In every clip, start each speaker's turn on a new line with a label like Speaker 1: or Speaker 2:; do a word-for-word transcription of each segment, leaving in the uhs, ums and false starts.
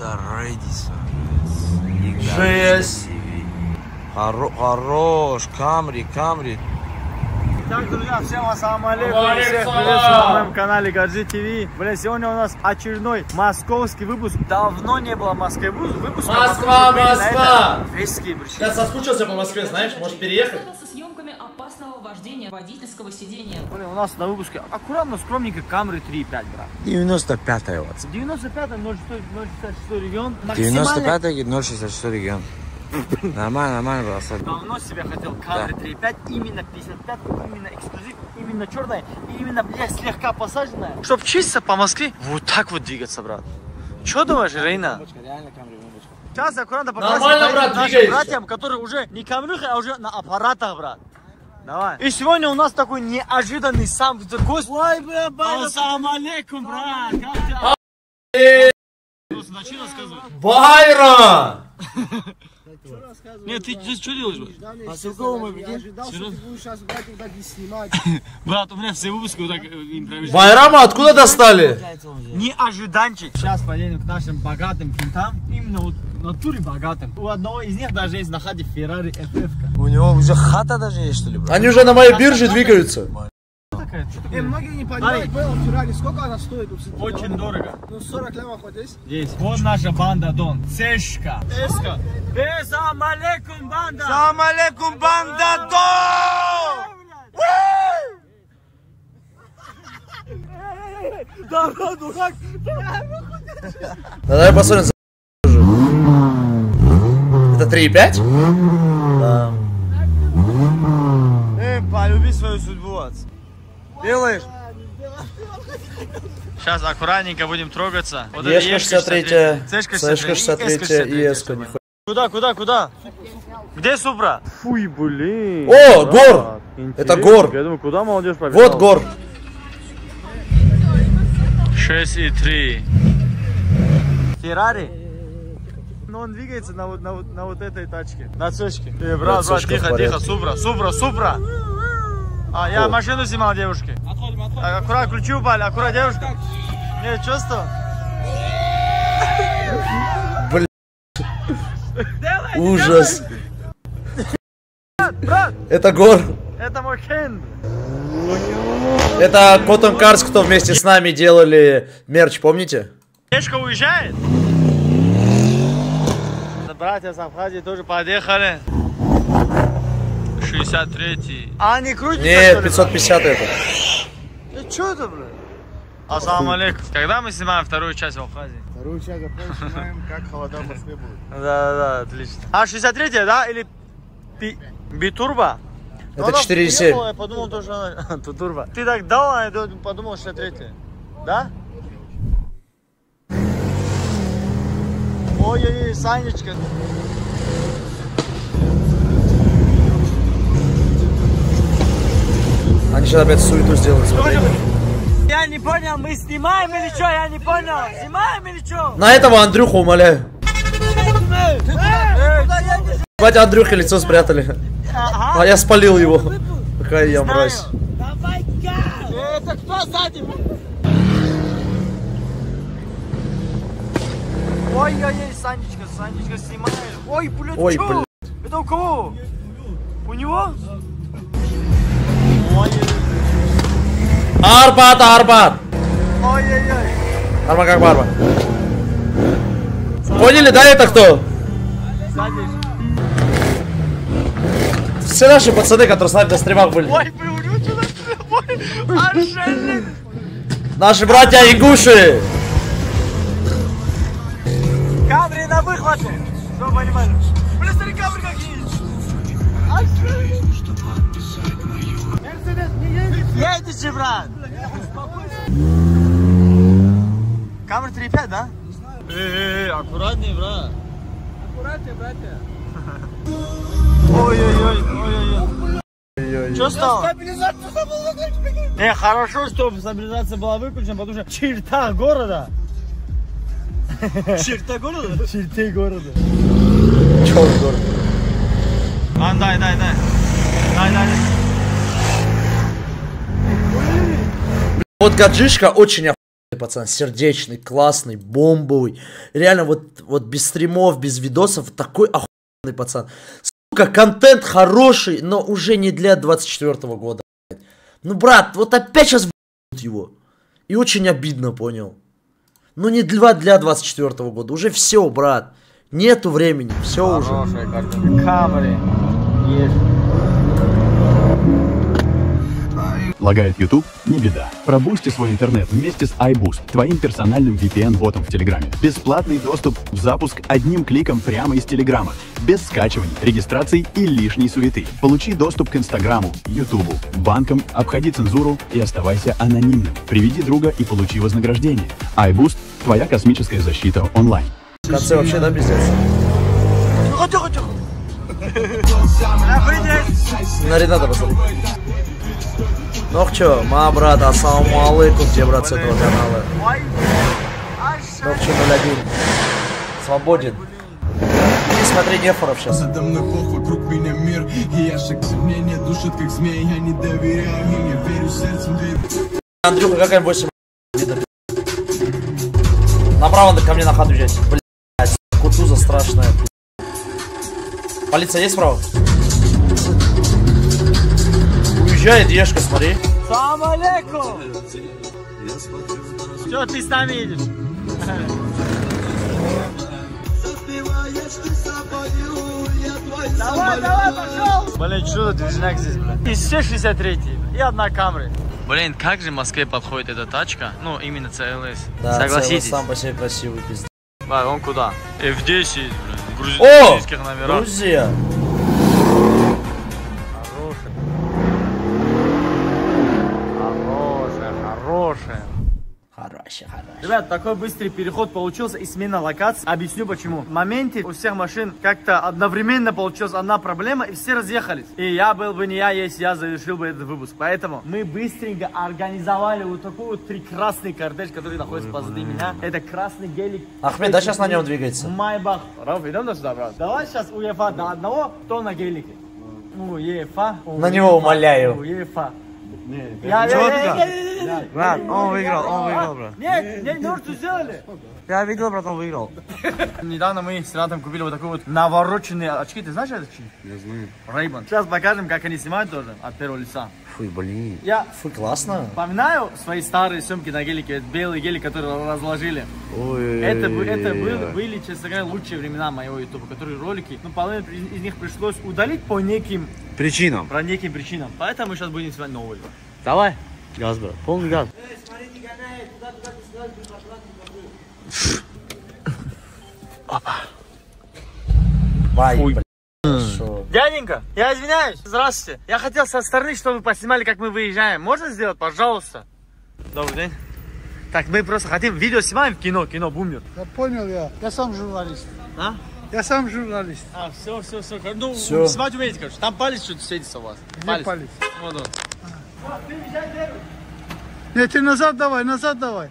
Speaker 1: Это Редисон.
Speaker 2: Жесть.
Speaker 1: Хоро хорош, Камри, Камри.
Speaker 3: Так, друзья, всем ассаламу алейкум. Всех приветствую на моем канале Гаджи ТВ. Бля, сегодня у нас очередной московский выпуск. Давно не было Москвы выпуска.
Speaker 2: Москва, Москва!
Speaker 3: Резкие причины.
Speaker 2: Я соскучился по Москве, знаешь, может переехать?
Speaker 4: Со съемками опасного вождения водительского сидения.
Speaker 3: Блин, у нас на выпуске аккуратно, скромненько Камри три и пять, брат.
Speaker 1: девяносто пятая вот.
Speaker 3: девяносто пятый ноль шестьдесят шестой регион.
Speaker 1: девяносто пятый ноль шестьдесят шестой регион. Нормально, нормально, брат.
Speaker 3: Давно себе хотел Камри три и пять, именно пятьдесят пять, именно эксклюзив, именно черная, и именно, бля, слегка посаженная. Чтоб чисто по Москве вот так вот двигаться, брат. Че думаешь, Рейна? Сейчас аккуратно покажем нашим братьям, которые уже не камрюхи, а уже на аппаратах, брат. Давай. И сегодня у нас такой неожиданный сам гость. Ой, бля, бля. Ассаламу алейкум, брат. Как ты? Начни рассказывать.
Speaker 2: Байра!
Speaker 3: Нет, ты здесь что делаешь, брат? А ссылковый мой, прикинь? Брат, у меня все выпуски вот так импровизируют.
Speaker 2: Байрама откуда достали?
Speaker 3: Неожиданчик. Сейчас поедем к нашим богатым кентам. Именно вот в натуре богатым. У одного из них даже есть на хате Феррари эф эф.
Speaker 1: У него уже хата даже есть, что ли, брат?
Speaker 2: Они уже на моей бирже двигаются.
Speaker 5: Э, многие не понимают, Феррари, сколько она стоит?
Speaker 3: Очень дорого.
Speaker 5: Ну, сорок лямов вот здесь.
Speaker 3: Здесь. Вот наша банда, Дон. Сешка. Эска. Ассаламу алейкум, банда.
Speaker 1: Ассаламу алейкум, банда, Дон!
Speaker 3: Да, дурак.
Speaker 2: Давай посмотрим. Это три и пять? Да.
Speaker 3: Эй, полюби свою судьбу, отец. Делаешь? Сейчас аккуратненько будем трогаться. Вот
Speaker 2: Ешка шестьдесят три,
Speaker 3: Цешка
Speaker 2: шестьдесят три и Эска.
Speaker 3: Куда, куда, куда? Где Супра? Фуй, блин.
Speaker 2: О, Гор! Это Гор.
Speaker 3: Я думаю, куда молодежь побежала?
Speaker 2: Вот Гор.
Speaker 3: шесть и три. Феррари? Но он двигается на вот, на вот, на вот этой тачке. На цешке. Э, брат, брат, тихо, тихо, Супра, Супра, Супра. А, я О. машину снимал девушки. Отходим, отходим. А, аккурат, ключи упали, аккурат, девушка. Не, чувствую.
Speaker 2: Блин. Ужас.
Speaker 3: Брат, брат.
Speaker 2: Это Гор.
Speaker 3: Это мой Кен.
Speaker 2: Это Cotton Cars, кто вместе с нами делали мерч, помните?
Speaker 3: Девушка уезжает. Братья с Абхазии тоже подъехали. шестьдесят третий. А они крутятся?
Speaker 2: Нет, пятьсот пятьдесят это.
Speaker 3: Да что это, блядь? Ассаламу алейкум. Когда мы снимаем вторую часть в Абхазии?
Speaker 5: Вторую часть снимаем, как холода в Москве будет.
Speaker 3: Да, да, отлично. А шестьдесят третья, да? Или битурба?
Speaker 2: Это четыре и семь.
Speaker 3: Я подумал, то, что она... Турбо. Ты так дал, я подумал, шестьдесят третья. Да? Ой-ой-ой, Санечка.
Speaker 2: Они сейчас опять суету сделают. Смотри.
Speaker 3: Я не понял, мы снимаем или что? Я не понял. Снимаем или что?
Speaker 2: На этого Андрюху умоляю. Батя Андрюхи лицо спрятали. Ага. А я спалил его. Какая я мразь.
Speaker 3: Это кто сзади? Ой-ой-ой, Санечка, Санечка, снимаешь. Ой, блядь,
Speaker 2: Ой,
Speaker 3: что?
Speaker 2: блядь.
Speaker 3: Это у кого? У него?
Speaker 2: Арбат, Арбат.
Speaker 3: Ой-ой-ой.
Speaker 2: Арба как барба. Поняли, да, это кто?
Speaker 3: Сзади.
Speaker 2: Все наши пацаны, которые с нами на стримах были.
Speaker 3: Ой, блядь, у него что-то ошелек.
Speaker 2: Наши братья Игуши.
Speaker 3: Камри на выхвате. Что понимаешь? Бля, смотри, камри какие. Мерседес не едет. Едете, брат. Камри три и пять, да? Эй, аккуратнее, брат.
Speaker 5: Аккуратнее, братья.
Speaker 3: Ой-ой-ой, ой-ой-ой. Что стало?
Speaker 5: Стабилизация забыла выключить.
Speaker 3: Не, хорошо, что стабилизация была выключена, потому что в чертах города. Черта города? Черты города.
Speaker 2: Чё город?
Speaker 3: А, дай, дай, дай. Дай, дай.
Speaker 2: Вот гаджишка очень охуенная. пацан, сердечный, классный, бомбовый. Реально, вот, вот без стримов, без видосов, такой охуенный пацан. Сука, контент хороший, но уже не для двадцать четвёртого года. Ну, брат, вот опять сейчас в***ют его. И очень обидно, понял. Ну, не для, для двадцать четвёртого года. Уже все, брат. Нету времени, все уже.
Speaker 3: Хорошая картинка. Камеры. Есть.
Speaker 6: Лагает YouTube? Не беда. Пробусти свой интернет вместе с iBoost, твоим персональным ви пи эн-ботом в Телеграме. Бесплатный доступ в запуск одним кликом прямо из Телеграма. Без скачиваний, регистраций и лишней суеты. Получи доступ к Инстаграму, Ютубу, банкам, обходи цензуру и оставайся анонимным. Приведи друга и получи вознаграждение. iBoost – твоя космическая защита онлайн.
Speaker 2: В конце вообще, да, пиздец?
Speaker 3: Тихо, тихо, тихо.
Speaker 2: На Рената посмотри. Ну чё, ма, брат, ассаламу алейкум тебе, брат, с этого канала. Ну чё, ноль один. Свободен. Иди смотри Нефоров сейчас.
Speaker 7: Задо мной Бог, вокруг меня мир. И я шаг мне не душит, как змей. Я не доверяю им, я верю сердцем дверь.
Speaker 2: Андрюха, какая восемь? Направо надо ко мне на хату взять. Блядь, кутуза страшная. Полиция есть справа? Уезжает Ешка, смотри.
Speaker 3: Салам алейкум. Что ты с нами едешь? Давай, давай, пошел! Блин, что за движняк здесь, блин? И все шестьдесят третий, и одна камера. Блин, как же в Москве подходит эта тачка? Ну, именно си эл эс.
Speaker 2: Да,
Speaker 3: согласитесь.
Speaker 2: сам по себе красивый, пиздец.
Speaker 3: Да, он куда? эф десять, блин, в грузи...
Speaker 2: О!
Speaker 3: грузинских номерах.
Speaker 2: Грузия!
Speaker 3: Хорошая. Хорошая, хорошая.
Speaker 2: Хорошая, хорошая.
Speaker 3: Ребят, такой быстрый переход получился и смена локаций. Объясню почему. В моменте у всех машин как-то одновременно получилась одна проблема и все разъехались. И я был бы не я, если я завершил бы этот выпуск. Поэтому мы быстренько организовали вот такой вот прекрасный кортеж, который находится позади меня. Это красный гелик.
Speaker 2: Ахмед, да сейчас на нем двигается?
Speaker 3: Майбах. Раф, идем сюда, брат. Давай сейчас у ЕФА до одного, кто на гелике. У ЕФА.
Speaker 2: На него умоляю.
Speaker 3: У ЕФА.
Speaker 1: Я, брат, он выиграл, он выиграл, брат.
Speaker 3: Нет, нет, ну что сделали?
Speaker 1: Я видел, брат, он выиграл.
Speaker 3: Недавно мы с Ратом купили вот такой вот навороченные очки. Ты знаешь очки?
Speaker 1: Я знаю.
Speaker 3: Ray-Ban. Сейчас покажем, как они снимают тоже от первого лица.
Speaker 1: Фу, блин.
Speaker 3: Я
Speaker 2: Фу, классно.
Speaker 3: вспоминаю свои старые съемки на гелике, белый гелик, который разложили.
Speaker 1: Ой,
Speaker 3: Это, это был, были, честно говоря, лучшие времена моего ютуба, которые ролики, ну, половину из них пришлось удалить по неким,
Speaker 1: Причинам.
Speaker 3: по неким причинам. Поэтому сейчас будем снимать новые.
Speaker 1: Давай. Газ, брат. Полный газ.
Speaker 2: Бай,
Speaker 1: Ой,
Speaker 2: блядь.
Speaker 3: Дяденька, я извиняюсь. Здравствуйте. Я хотел со стороны, чтобы вы поснимали, как мы выезжаем. Можно сделать, пожалуйста? Добрый день. Так, мы просто хотим видео снимаем в кино, кино Бумер.
Speaker 5: Я понял, я. Я сам журналист.
Speaker 3: А?
Speaker 5: Я сам журналист.
Speaker 3: А, все, все, все. Ну,
Speaker 2: Всё.
Speaker 3: снимать умеете, короче. Там палец что-то светится у вас.
Speaker 5: Где палец?
Speaker 3: Вот он.
Speaker 5: Нет, ты назад давай, назад давай.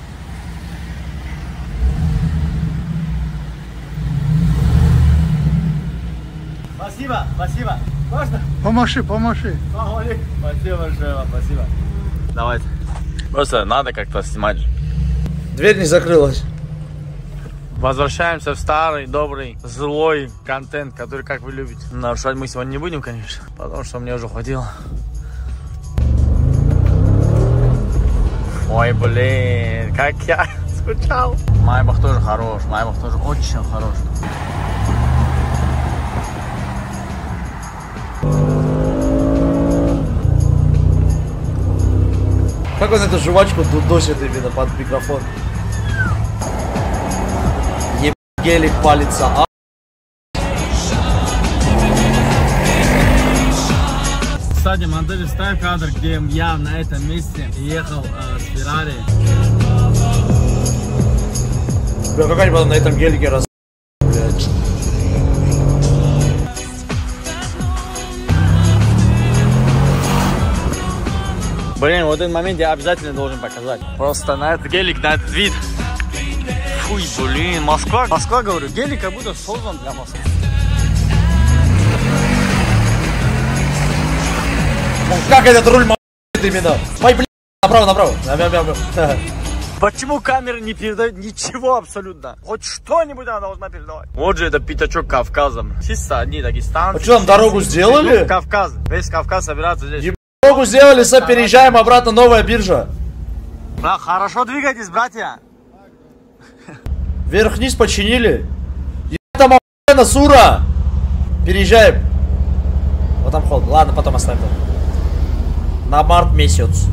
Speaker 3: Спасибо, спасибо. Можно?
Speaker 5: Помаши, помаши.
Speaker 3: Спасибо большое вам, спасибо. Давайте. Просто надо как-то снимать.
Speaker 2: Дверь не закрылась.
Speaker 3: Возвращаемся в старый, добрый, злой контент, который, как вы любите. Нарушать мы сегодня не будем, конечно, потому что мне уже хватило. Ой, блин, как я скучал. Майбах тоже хорош, Майбах тоже очень хорош.
Speaker 2: Как он эту жвачку дудосит именно под микрофон? Еб гелик палится, а?
Speaker 3: Кстати, модель, ставь кадр, где я на этом месте ехал э, с Феррари.
Speaker 2: Бля, как они потом на этом гелике раз... Блядь.
Speaker 3: Блин, вот этот момент я обязательно должен показать. Просто на этот гелик, на этот вид. Фуй, блин, Москва. Москва, говорю, гелик как будто создан для Москвы.
Speaker 2: Как этот руль м***т именно? Пой, блядь, направо, направо.
Speaker 3: Почему камера не передает ничего абсолютно? Хоть что-нибудь она должна передавать. Вот же это пятачок Кавказом. Чисто одни дагестанцы.
Speaker 2: А что, там дорогу сделали?
Speaker 3: Ну, Кавказ. Весь Кавказ собирается здесь.
Speaker 2: Еб... Дорогу сделали, все, переезжаем обратно, Новая Биржа.
Speaker 3: Да, хорошо двигайтесь, братья.
Speaker 2: Вверх-вниз починили. Еб... там охуенно, Сура. Переезжаем. Вот там холод. Ладно, потом оставим там. На март месяц.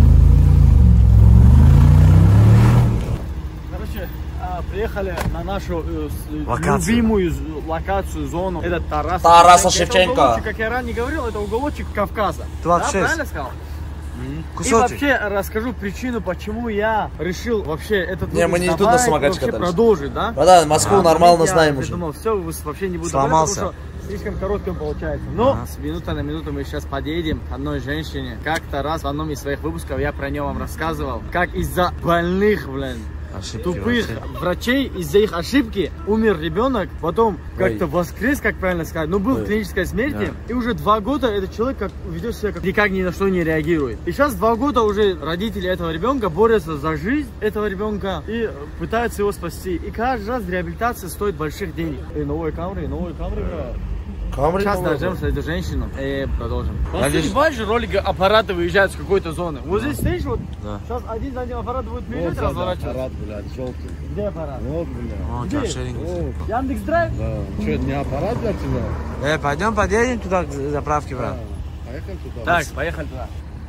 Speaker 3: Приехали на нашу э,
Speaker 1: локацию.
Speaker 3: любимую локацию, зону. Это Тарас.
Speaker 2: Тараса Шевченко.
Speaker 3: Это уголочек, как я ранее говорил, это уголочек Кавказа.
Speaker 1: двадцать шесть.
Speaker 3: Да, правильно сказал?
Speaker 1: Mm-hmm.
Speaker 3: И вообще расскажу причину, почему я решил вообще этот
Speaker 2: не, мы не тут на самокате
Speaker 3: вообще продолжить, да?
Speaker 2: Да, Москву
Speaker 3: а,
Speaker 2: нормально
Speaker 3: я
Speaker 2: знаем уже.
Speaker 3: Думал, все, вообще не буду
Speaker 1: сломался.
Speaker 3: говорить, потому что слишком коротким получается. Но ага. с минуты на минуту мы сейчас подъедем к одной женщине. Как-то раз в одном из своих выпусков я про нее вам рассказывал, как из-за больных, блин, ошибки тупых врачей. врачей, из-за их ошибки умер ребенок, потом как-то воскрес, как правильно сказать, но был Ой. в клинической смерти, да. И уже два года этот человек как ведет себя, как никак ни на что не реагирует. И сейчас два года уже родители этого ребенка борются за жизнь этого ребенка и пытаются его спасти. И каждый раз реабилитация стоит больших денег. И новые камеры, и новые камеры, бро.
Speaker 2: Камеры
Speaker 3: Сейчас дождемся эту женщину и продолжим. Посмотрите, больше ролики аппараты выезжают с какой-то зоны. Вот здесь стоишь, вот да. Сейчас один за одним аппарат будет выезжать, вот, разворачиваться. Аппарат, блядь, желтый. Где аппарат? Вот, блядь. Где? Яндекс Драйв? Да. Что, это не аппарат для тебя?
Speaker 1: Э, пойдем подъедем туда к заправке, брат.
Speaker 3: Да. Поехали туда. Так, поехали туда.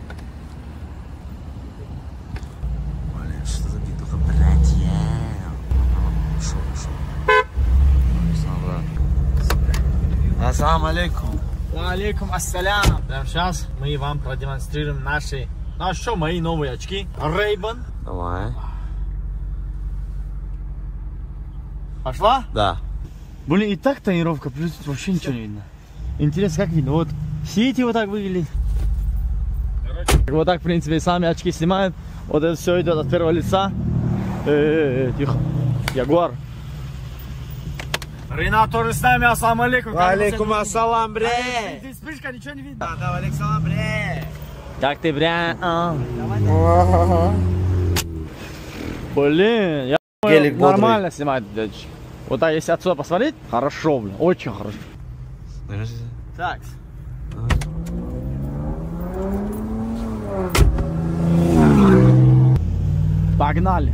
Speaker 1: Блин, что за битуха, братья? Шо, шо. Ассаламу алейкум.
Speaker 3: Алейкум ассалям. Прямо сейчас мы вам продемонстрируем наши, ну что, мои новые очки. Ray-Ban.
Speaker 1: Давай.
Speaker 3: Пошла?
Speaker 1: Да.
Speaker 3: Блин, и так тонировка, плюс вообще ничего не видно. Интересно, как видно? Вот все эти вот так выглядят. Вот так, в принципе, сами очки снимают. Вот это все идет от первого лица. Э-э-э, тихо. Ягуар. Ренат тоже с нами, ассаламу алейкум.
Speaker 1: Алейкум ассалам, бре.
Speaker 3: Ты спишка, ничего не видно.
Speaker 1: Да, да, алейкум ассалам, бре.
Speaker 3: Как ты, бре? Блин, я
Speaker 2: Гелик
Speaker 3: нормально
Speaker 2: бодрый.
Speaker 3: снимает. Вот так, если отсюда посмотреть, хорошо, блин, очень хорошо. Так. Погнали.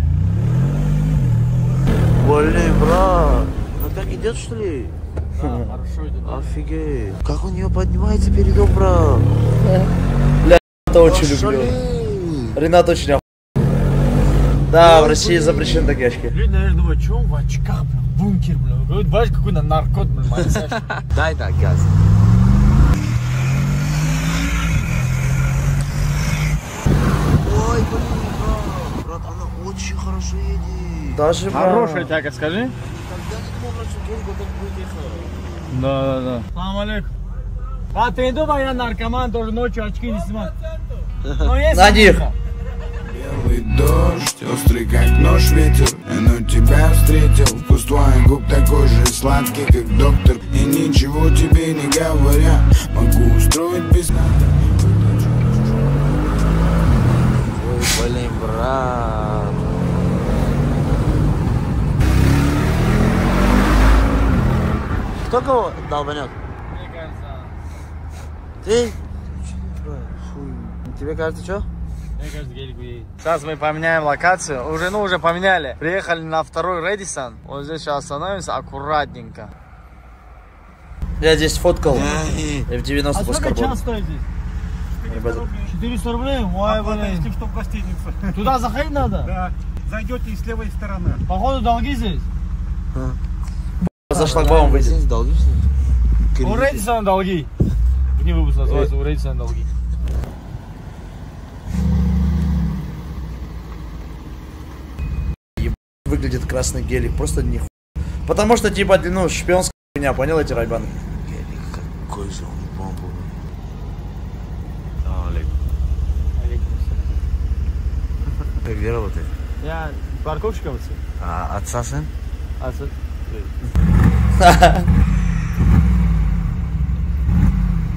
Speaker 1: Блин, брат. Так идет, что ли?
Speaker 3: Да, хорошо идет.
Speaker 1: Офигеть. Как у нее поднимается передок, брат?
Speaker 2: Бля, я очень люблю. Ренат очень охуенный. Да, в России запрещены такие очки.
Speaker 3: Люди, наверное, думают, что он в очках, блин, бункер, блин. Говорит, бачишь, какой-то наркот, блин, мальчик.
Speaker 1: Дай так, газ. Ой, блин, брат, брат, она очень хорошо едет.
Speaker 2: Даже, брат.
Speaker 3: Хорошая тяга, скажи. Да, да, да. Салам алейкум. А ты не думай, я наркоман, тоже ночью очки не снимаю.
Speaker 2: На них.
Speaker 7: Белый дождь, острый как нож ветер. Но тебя встретил, вкус твоих губ такой же сладкий, как доктор. И ничего тебе не говоря, могу устроить без надо.
Speaker 1: Ой, блин, брат. Кто кого долбанет?
Speaker 3: Мне кажется...
Speaker 1: Ты? Тебе кажется, что?
Speaker 3: Мне кажется, гелик уедет. Сейчас мы поменяем локацию. Уже, ну, уже поменяли. Приехали на второй Редисон. Вот здесь сейчас остановимся аккуратненько.
Speaker 2: Я здесь фоткал. И в девяносто
Speaker 3: а сколько час стоит здесь? четыреста рублей? Ой, блин. Что в гостинице. Туда заходить надо? Да. Зайдете и с левой стороны. Походу долги здесь?
Speaker 2: За шлагбаум выйдет.
Speaker 1: Долги?
Speaker 3: У Редисона долги. Не выпуск называется, у Редисона долги.
Speaker 2: Выглядит красный гелик, просто не ху... Потому что типа, ну, шпионская хуйня, понял эти райбаны?
Speaker 1: Гелик, какой же он бомбу. Как где работает?
Speaker 3: Я парковщиком.
Speaker 1: А отца сын?
Speaker 3: Отца.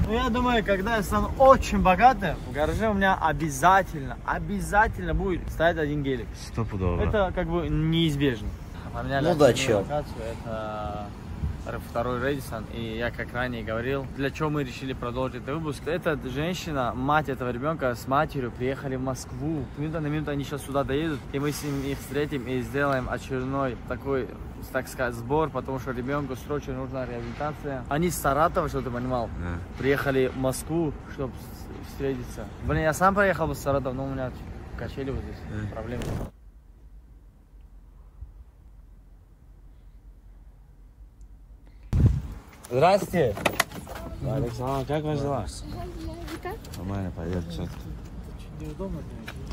Speaker 3: Ну, я думаю, когда я стану очень богатым, в гараже у меня обязательно, обязательно будет стоять один гелик.
Speaker 1: Стопудово.
Speaker 3: Это как бы неизбежно. Поменяли
Speaker 2: Ну да,
Speaker 3: очередную
Speaker 2: чел.
Speaker 3: локацию, это второй Рэдисон. И я, как ранее говорил, для чего мы решили продолжить этот выпуск. Эта женщина, мать этого ребенка с матерью приехали в Москву. Минута на минуту они сейчас сюда доедут, и мы с ним их встретим и сделаем очередной такой, так сказать, сбор, потому что ребенку срочно нужна реабилитация. Они с Саратова, что ты понимал,
Speaker 1: Да.
Speaker 3: приехали в Москву, чтобы встретиться. Блин, я сам поехал в Саратов, но у меня качели вот здесь,
Speaker 1: Да.
Speaker 3: проблемы. Здрасте. Александр, как ваши дела?
Speaker 1: Нормально, пойдет, четко.
Speaker 3: Неудобно,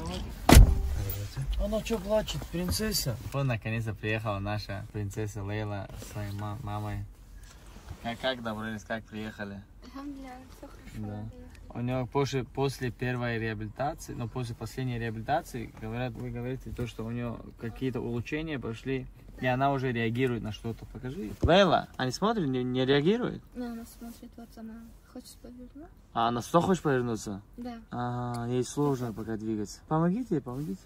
Speaker 3: Она что плачет, принцесса? Вот наконец-то приехала наша принцесса Лейла с своей ма- мамой. Как, как добрались, как приехали?
Speaker 8: Все хорошо.
Speaker 3: Да. У него после, после первой реабилитации, ну после последней реабилитации, говорят, вы говорите то, что у него какие-то улучшения пошли, и она уже реагирует на что-то. Покажи. Лейла, они смотрят, не, не реагирует?
Speaker 8: Ну, она смотрит, вот она хочет повернуть.
Speaker 3: А она что, хочет повернуться?
Speaker 8: Да.
Speaker 3: Ага, ей сложно пока двигаться. Помогите ей, помогите.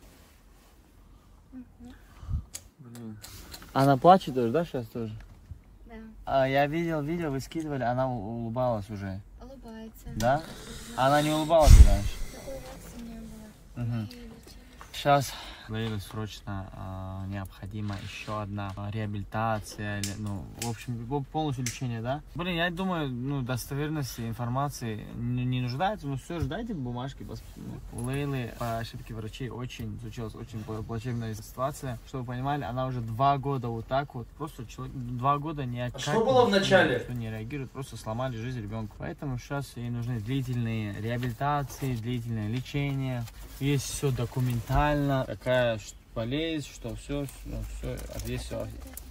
Speaker 3: Блин. Она плачет тоже, да, сейчас тоже?
Speaker 8: Да.
Speaker 3: А, я видел видео, вы скидывали, она у- улыбалась уже.
Speaker 8: Улыбается.
Speaker 3: Да? Она не улыбалась раньше.
Speaker 8: Такой реакции не было.
Speaker 3: Мгм.
Speaker 8: И лечили.
Speaker 3: Сейчас Лейле срочно а, необходима еще одна а, реабилитация, или, ну, в общем, полностью лечение, да? Блин, я думаю, ну, достоверности информации не, не нуждается, но все, ждайте бумажки. пос- У Лейлы по ошибке врачей очень случилась очень пла- плачевная ситуация. Чтобы вы понимали, она уже два года вот так вот, просто человек, два года никак
Speaker 2: что было в
Speaker 3: ни-
Speaker 2: начале?
Speaker 3: никто не реагирует, просто сломали жизнь ребенку. Поэтому сейчас ей нужны длительные реабилитации, длительное лечение. Есть все документально, какая ш- болезнь, что все, ну, все, здесь все.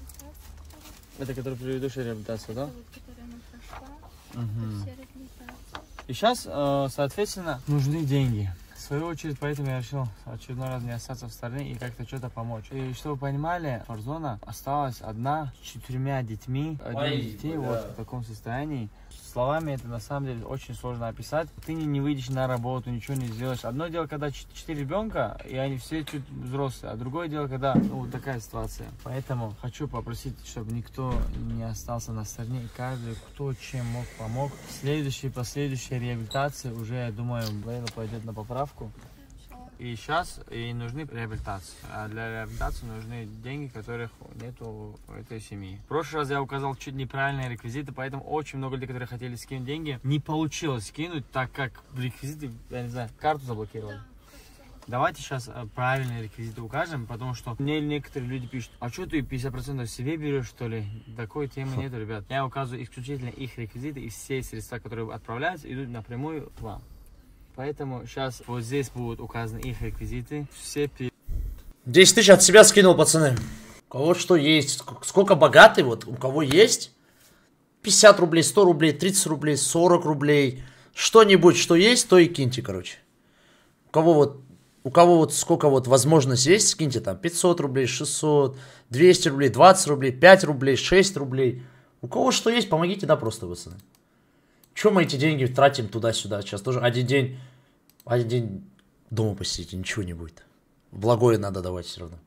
Speaker 3: Это который предыдущая реабилитация, да?
Speaker 8: Вот, которую она прошла.
Speaker 3: Мгм.
Speaker 8: Все реабилитации.
Speaker 3: И сейчас, э, соответственно, нужны деньги. В свою очередь, поэтому я решил очередной раз не остаться в стороне и как-то что-то помочь. И чтобы вы понимали, Фарзона осталась одна с четырьмя детьми. Один
Speaker 2: Ой,
Speaker 3: из детей
Speaker 2: да.
Speaker 3: вот в таком состоянии. Словами это на самом деле очень сложно описать. Ты не, не выйдешь на работу, ничего не сделаешь. Одно дело, когда ч- четыре ребенка, и они все чуть взрослые. А другое дело, когда ну, вот такая ситуация. Поэтому хочу попросить, чтобы никто не остался на стороне. И каждый, кто чем мог, помог. Следующая, последующая реабилитация уже, я думаю, Лейла пойдет на поправку. И сейчас ей нужны реабилитации. А для реабилитации нужны деньги, которых нету у этой семьи. В прошлый раз я указал чуть неправильные реквизиты, поэтому очень много людей, которые хотели скинуть деньги, не получилось скинуть, так как реквизиты, я не знаю, карту заблокировали. Давайте сейчас э, правильные реквизиты укажем, потому что мне некоторые люди пишут, а что ты пятьдесят процентов себе берешь, что ли? Такой темы нету, ребят. Я указываю исключительно их реквизиты, и все средства, которые отправляются, идут напрямую к вам. Поэтому сейчас вот здесь будут указаны их реквизиты. Все пи-
Speaker 2: десять тысяч от себя скинул, пацаны. У кого что есть, ск- сколько богатый, вот, у кого есть. пятьдесят рублей, сто рублей, тридцать рублей, сорок рублей. Что-нибудь, что есть, то и киньте, короче. У кого вот, у кого вот сколько вот возможность есть, скиньте там пятьсот рублей, шестьсот, двести рублей, двадцать рублей, пять рублей, шесть рублей. У кого что есть, помогите, да, просто, пацаны. Чем мы эти деньги тратим туда-сюда? Сейчас тоже один день, один день дома посидите, ничего не будет. Благое надо давать все равно.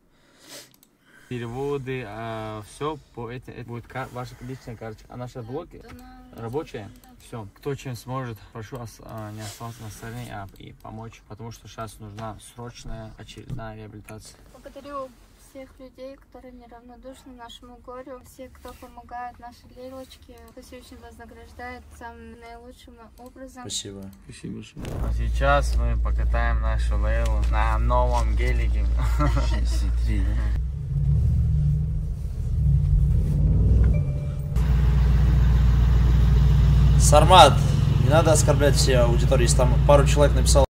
Speaker 3: переводы, все по этим, это будет кар- ваша личная карточка. А наша блоки
Speaker 8: Она
Speaker 3: рабочая. Все, кто чем сможет, прошу ос- а, не оставаться на стороне, а и помочь, потому что сейчас нужна срочная очередная реабилитация.
Speaker 8: благодарю всех людей, которые неравнодушны нашему горю, всех, кто помогает нашей Лейлочке, кто очень вознаграждает самым наилучшим образом.
Speaker 2: Спасибо.
Speaker 3: Спасибо большое. А сейчас мы покатаем нашу Лейлу на новом гелике.
Speaker 2: Сармат, не надо оскорблять все аудитории, если там пару человек написал.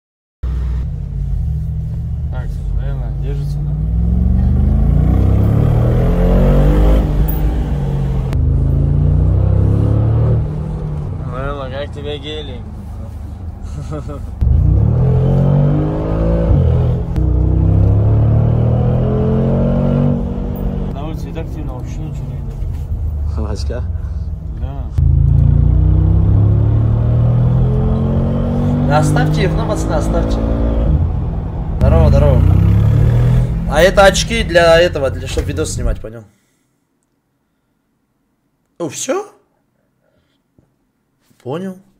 Speaker 3: Так, Лейла держится, да? Лейла, как тебе гелик? На улице и так темно, вообще ничего не видно.
Speaker 1: Васька?
Speaker 3: Да.
Speaker 2: Оставьте их, ну, пацаны, оставьте. Здорово, здорово. А это очки для этого, для чтобы видос снимать, понял? О, все? Понял.